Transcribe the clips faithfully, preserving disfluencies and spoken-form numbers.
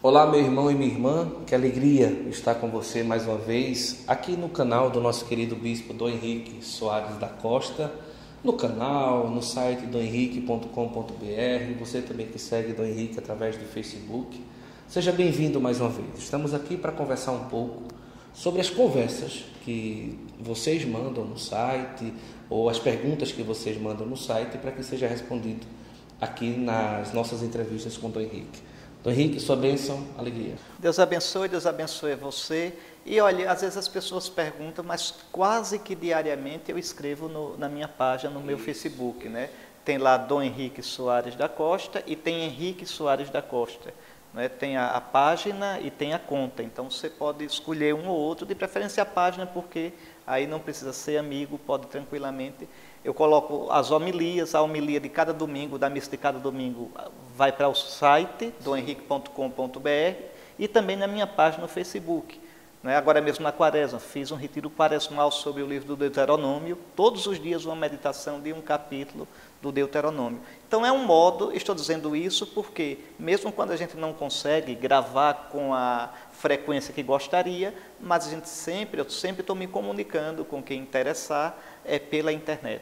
Olá, meu irmão e minha irmã, que alegria estar com você mais uma vez aqui no canal do nosso querido bispo Dom Henrique Soares da Costa, no canal, no site dom henrique ponto com ponto br, você também que segue Dom Henrique através do Facebook. Seja bem-vindo mais uma vez. Estamos aqui para conversar um pouco sobre as conversas que vocês mandam no site ou as perguntas que vocês mandam no site para que seja respondido aqui nas nossas entrevistas com Dom Henrique. Dom Henrique, sua bênção, alegria. Deus abençoe, Deus abençoe você. E olha, às vezes as pessoas perguntam, mas quase que diariamente eu escrevo no, na minha página, no meu Facebook, né? Tem lá Dom Henrique Soares da Costa e tem Henrique Soares da Costa. Né? Tem a, a página e tem a conta, então você pode escolher um ou outro, de preferência a página, porque aí não precisa ser amigo, pode tranquilamente. Eu coloco as homilias, a homilia de cada domingo, da missa de cada domingo, vai para o site, dom henrique ponto com ponto br, e também na minha página no Facebook. Né? Agora mesmo na quaresma, fiz um retiro quaresmal sobre o livro do Deuteronômio, todos os dias uma meditação de um capítulo do Deuteronômio. Então é um modo, estou dizendo isso porque, mesmo quando a gente não consegue gravar com a frequência que gostaria, mas a gente sempre, eu sempre estou me comunicando com quem interessar é, pela internet.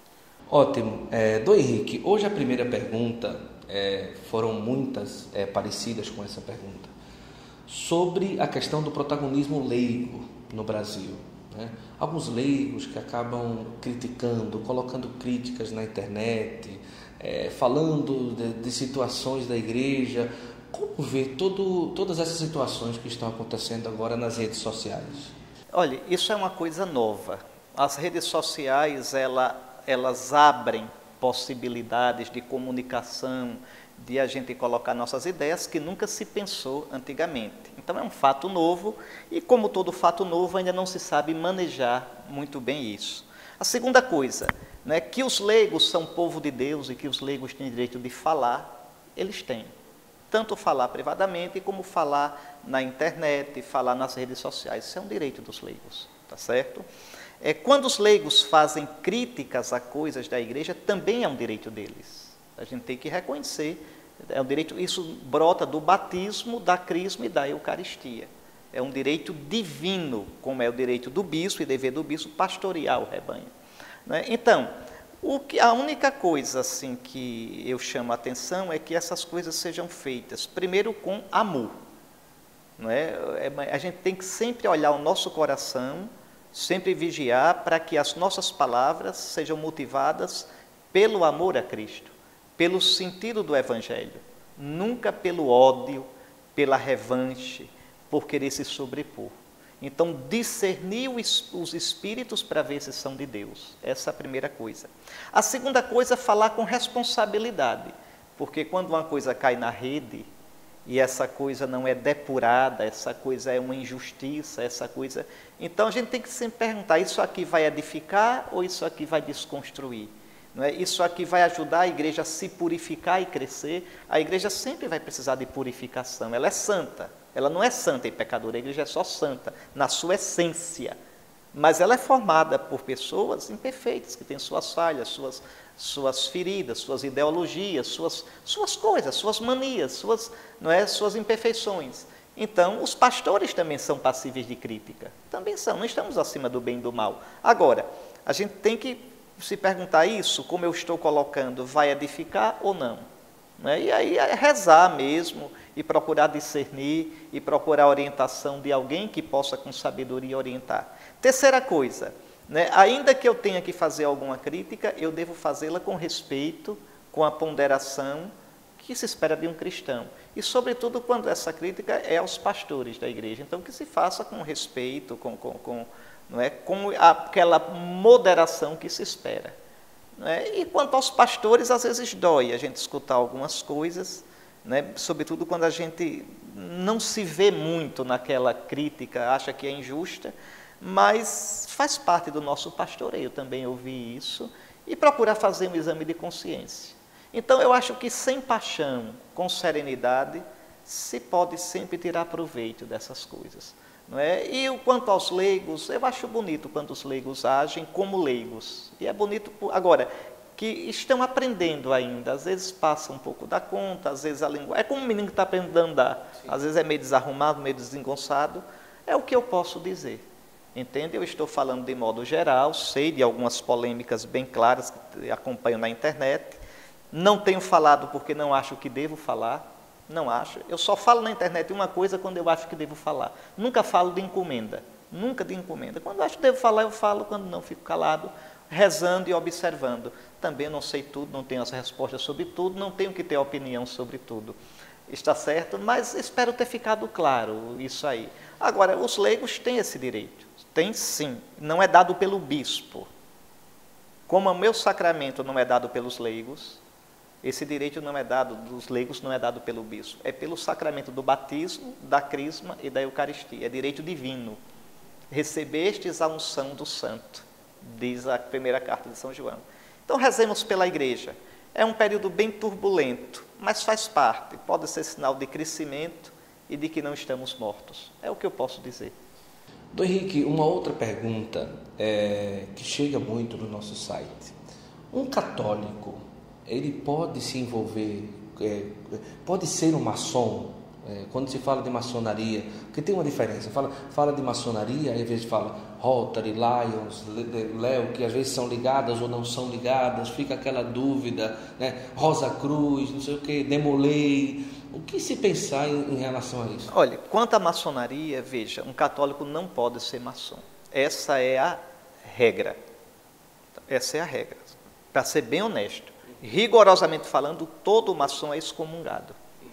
Ótimo. É, Dom Henrique, hoje a primeira pergunta, é, foram muitas é, parecidas com essa pergunta, sobre a questão do protagonismo leigo no Brasil. Né? Alguns leigos que acabam criticando, colocando críticas na internet, é, falando de, de situações da igreja. Como ver todo, todas essas situações que estão acontecendo agora nas redes sociais? Olha, isso é uma coisa nova. As redes sociais, ela, elas abrem possibilidades de comunicação, de a gente colocar nossas ideias que nunca se pensou antigamente. Então é um fato novo e, como todo fato novo, ainda não se sabe manejar muito bem isso. A segunda coisa, né, que os leigos são povo de Deus e que os leigos têm direito de falar, eles têm. Tanto falar privadamente como falar na internet, falar nas redes sociais. Isso é um direito dos leigos, tá certo? É, quando os leigos fazem críticas a coisas da igreja, também é um direito deles. A gente tem que reconhecer, é um direito, isso brota do batismo, da crisma e da eucaristia. É um direito divino, como é o direito do bispo e dever do bispo pastorear o rebanho. Né? Então, o que, a única coisa assim, que eu chamo a atenção é que essas coisas sejam feitas, primeiro, com amor. Não é? A gente tem que sempre olhar o nosso coração, sempre vigiar para que as nossas palavras sejam motivadas pelo amor a Cristo, pelo sentido do Evangelho, nunca pelo ódio, pela revanche, por querer se sobrepor. Então, discernir os espíritos para ver se são de Deus. Essa é a primeira coisa. A segunda coisa é falar com responsabilidade, porque quando uma coisa cai na rede e essa coisa não é depurada, essa coisa é uma injustiça, essa coisa... Então, a gente tem que sempre perguntar, isso aqui vai edificar ou isso aqui vai desconstruir? Não é? Isso aqui vai ajudar a igreja a se purificar e crescer? A igreja sempre vai precisar de purificação, ela é santa. Ela não é santa e pecadora, a igreja é só santa, na sua essência. Mas ela é formada por pessoas imperfeitas, que têm suas falhas, suas, suas feridas, suas ideologias, suas, suas coisas, suas manias, suas, não é, suas imperfeições. Então, os pastores também são passíveis de crítica. Também são, não estamos acima do bem e do mal. Agora, a gente tem que se perguntar isso, como eu estou colocando, vai edificar ou não? Né? E aí é rezar mesmo, e procurar discernir, e procurar a orientação de alguém que possa com sabedoria orientar. Terceira coisa, né? Ainda que eu tenha que fazer alguma crítica, eu devo fazê-la com respeito, com a ponderação que se espera de um cristão. E sobretudo quando essa crítica é aos pastores da igreja. Então que se faça com respeito, com, com, com, não é? Com aquela moderação que se espera. E quanto aos pastores, às vezes dói a gente escutar algumas coisas, né? Sobretudo quando a gente não se vê muito naquela crítica, acha que é injusta, mas faz parte do nosso pastoreio também ouvir isso e procurar fazer um exame de consciência. Então, eu acho que sem paixão, com serenidade, se pode sempre tirar proveito dessas coisas. Não é? E quanto aos leigos, eu acho bonito quando os leigos agem como leigos. E é bonito, por... agora, que estão aprendendo ainda, às vezes passa um pouco da conta, às vezes a língua... É como um menino que está aprendendo a andar, Sim. às vezes é meio desarrumado, meio desengonçado, é o que eu posso dizer. Entende? Eu estou falando de modo geral, sei de algumas polêmicas bem claras que acompanho na internet, não tenho falado porque não acho que devo falar, não acho. Eu só falo na internet uma coisa quando eu acho que devo falar. Nunca falo de encomenda, nunca de encomenda. Quando eu acho que devo falar, eu falo, quando não, fico calado, rezando e observando. Também não sei tudo, não tenho as respostas sobre tudo, não tenho que ter opinião sobre tudo. Está certo? Mas espero ter ficado claro isso aí. Agora, os leigos têm esse direito. Tem sim. Não é dado pelo bispo. Como o meu sacramento não é dado pelos leigos, esse direito não é dado, dos leigos não é dado pelo bispo. É pelo sacramento do batismo, da crisma e da Eucaristia. É direito divino. Recebestes a unção do santo, diz a primeira carta de São João. Então, rezemos pela igreja. É um período bem turbulento, mas faz parte. Pode ser sinal de crescimento e de que não estamos mortos. É o que eu posso dizer. Dom Henrique, uma outra pergunta é, que chega muito no nosso site. Um católico, ele pode se envolver, é, pode ser um maçom? É, quando se fala de maçonaria, porque tem uma diferença, fala, fala de maçonaria, aí às vezes fala Rotary, Lions, Léo, que às vezes são ligadas ou não são ligadas, fica aquela dúvida, né? Rosa Cruz, não sei o que, Demolei. O que se pensar em, em relação a isso? Olha, quanto à maçonaria, veja, um católico não pode ser maçom. Essa é a regra. Essa é a regra. Para ser bem honesto, rigorosamente falando, todo maçom é excomungado.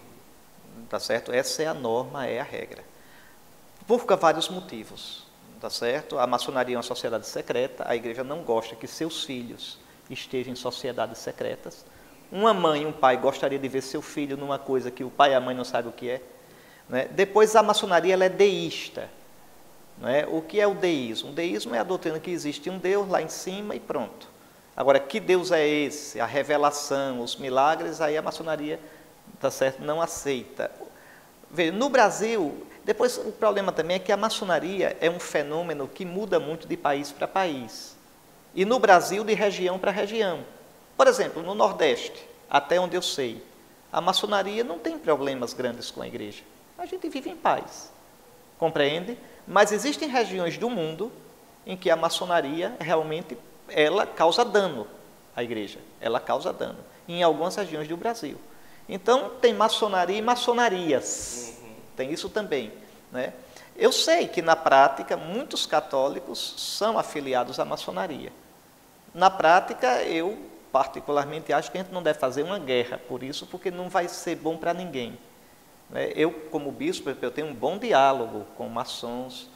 Tá certo? Essa é a norma, é a regra. Por vários motivos. Tá certo? A maçonaria é uma sociedade secreta, a igreja não gosta que seus filhos estejam em sociedades secretas. Uma mãe e um pai gostaria de ver seu filho numa coisa que o pai e a mãe não sabem o que é. Né? Depois, a maçonaria ela é deísta. Né? O que é o deísmo? O deísmo é a doutrina que existe um Deus lá em cima e pronto. Agora, que Deus é esse? A revelação, os milagres, aí a maçonaria, tá certo, não aceita. Veja, no Brasil, depois o problema também é que a maçonaria é um fenômeno que muda muito de país para país. E no Brasil, de região para região. Por exemplo, no Nordeste, até onde eu sei, a maçonaria não tem problemas grandes com a igreja. A gente vive em paz, compreende? Mas existem regiões do mundo em que a maçonaria realmente ela causa dano à igreja, ela causa dano, em algumas regiões do Brasil. Então, tem maçonaria e maçonarias, uhum. Tem isso também. Né? Eu sei que, na prática, muitos católicos são afiliados à maçonaria. Na prática, eu particularmente acho que a gente não deve fazer uma guerra por isso, porque não vai ser bom para ninguém. Eu, como bispo, eu tenho um bom diálogo com maçons,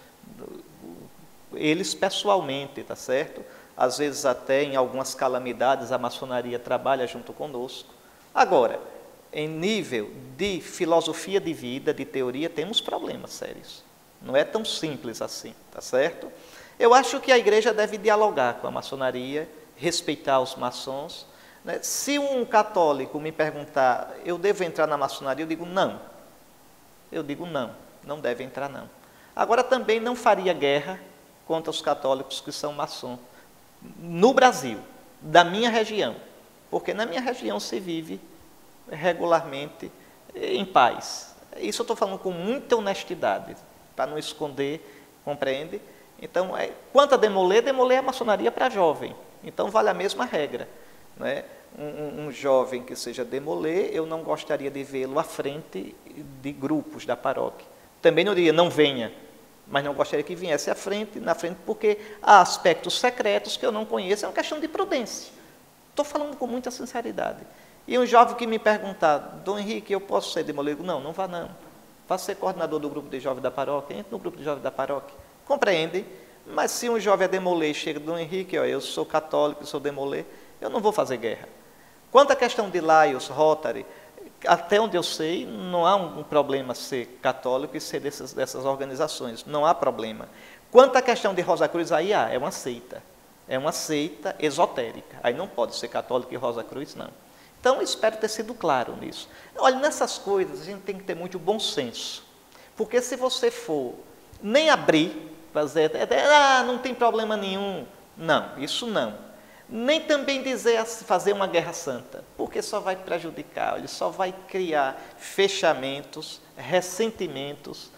eles pessoalmente, tá certo? Às vezes até em algumas calamidades a maçonaria trabalha junto conosco. Agora, em nível de filosofia de vida, de teoria, temos problemas sérios. Não é tão simples assim, tá certo? Eu acho que a igreja deve dialogar com a maçonaria, respeitar os maçons. Né? Se um católico me perguntar, eu devo entrar na maçonaria? Eu digo não. Eu digo não, não deve entrar não. Agora também não faria guerra contra os católicos que são maçons. No Brasil, da minha região. Porque na minha região se vive regularmente em paz. Isso eu estou falando com muita honestidade, para não esconder, compreende? Então, é, quanto a Demolei, Demolei é a maçonaria para jovem. Então, vale a mesma regra. Né? Um, um, um jovem que seja Demolei, eu não gostaria de vê-lo à frente de grupos da paróquia. Também não diria, não venha, mas não gostaria que viesse à frente, na frente, porque há aspectos secretos que eu não conheço, é uma questão de prudência. Estou falando com muita sinceridade. E um jovem que me perguntar, Dom Henrique, eu posso ser Demolei? Não, não vá não. Vá ser coordenador do grupo de jovens da paróquia, entre no grupo de jovens da paróquia. Compreende? Mas se um jovem é Demolei, chega Dom Henrique, ó, eu sou católico, sou Demolei, eu não vou fazer guerra. Quanto à questão de Lions, Rotary, até onde eu sei, não há um problema ser católico e ser dessas, dessas organizações, não há problema. Quanto à questão de Rosa Cruz, aí há, é uma seita, é uma seita esotérica, aí não pode ser católico e Rosa Cruz, não. Então, espero ter sido claro nisso. Olha, nessas coisas a gente tem que ter muito bom senso, porque se você for nem abrir, fazer, ah, não tem problema nenhum, não, isso não. Nem também dizer fazer uma guerra santa, porque só vai prejudicar, ele só vai criar fechamentos, ressentimentos,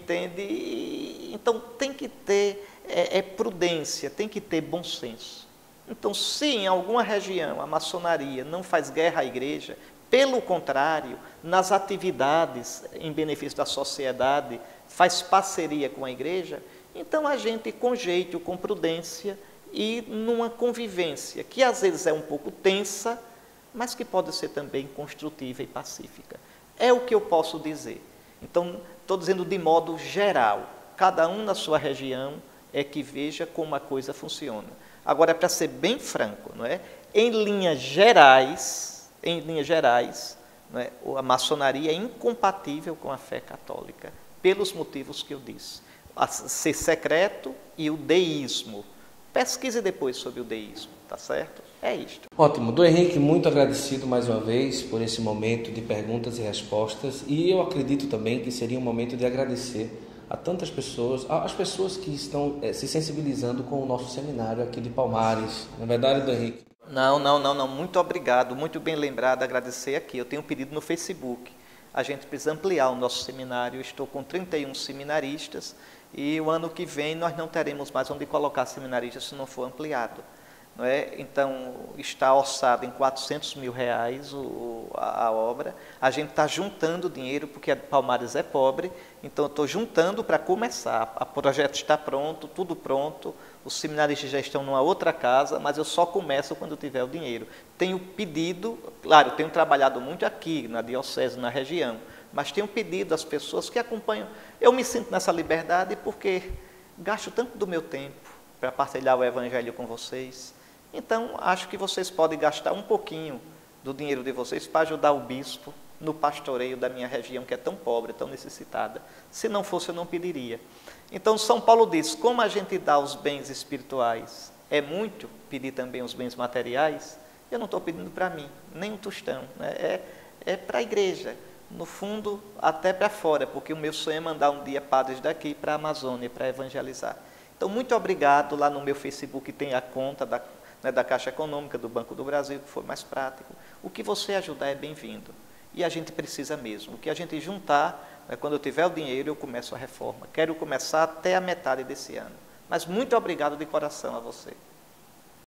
entende? Então tem que ter é, é, prudência, tem que ter bom senso. Então, se em alguma região a maçonaria não faz guerra à igreja, pelo contrário, nas atividades em benefício da sociedade, faz parceria com a igreja, então a gente, com jeito, com prudência e numa convivência que às vezes é um pouco tensa, mas que pode ser também construtiva e pacífica. É o que eu posso dizer. Então, estou dizendo de modo geral, cada um na sua região é que veja como a coisa funciona. Agora, para ser bem franco, não é? Em linhas gerais, em linhas gerais, não é? A maçonaria é incompatível com a fé católica, pelos motivos que eu disse. A ser secreto e o deísmo. Pesquise depois sobre o deísmo, tá certo? É isto. Ótimo. Dom Henrique, muito agradecido mais uma vez por esse momento de perguntas e respostas. E eu acredito também que seria um momento de agradecer a tantas pessoas, as pessoas que estão é, se sensibilizando com o nosso seminário aqui de Palmares. Na verdade, Dom Henrique? Não, não, não, não. Muito obrigado. Muito bem lembrado. Agradecer aqui. Eu tenho um pedido no Facebook. A gente precisa ampliar o nosso seminário. Eu estou com trinta e um seminaristas e o ano que vem nós não teremos mais onde colocar seminaristas se não for ampliado. Não é? Então, está orçado em quatrocentos mil reais o, a, a obra. A gente está juntando dinheiro, porque a Palmares é pobre, então eu estou juntando para começar. O projeto está pronto, tudo pronto, os seminaristas já estão numa outra casa, mas eu só começo quando eu tiver o dinheiro. Tenho pedido, claro, tenho trabalhado muito aqui, na diocese, na região, mas tenho pedido às pessoas que acompanham. Eu me sinto nessa liberdade porque gasto tanto do meu tempo para partilhar o Evangelho com vocês. Então, acho que vocês podem gastar um pouquinho do dinheiro de vocês para ajudar o bispo no pastoreio da minha região, que é tão pobre, tão necessitada. Se não fosse, eu não pediria. Então, São Paulo diz, como a gente dá os bens espirituais, é muito pedir também os bens materiais, eu não estou pedindo para mim, nem um tostão, né? é, é para a igreja, no fundo, até para fora, porque o meu sonho é mandar um dia padres daqui para a Amazônia, para evangelizar. Então, muito obrigado. Lá no meu Facebook tem a conta da Né, da Caixa Econômica, do Banco do Brasil, que for mais prático. O que você ajudar é bem-vindo. E a gente precisa mesmo. O que a gente juntar, né, quando eu tiver o dinheiro, eu começo a reforma. Quero começar até a metade desse ano. Mas muito obrigado de coração a você.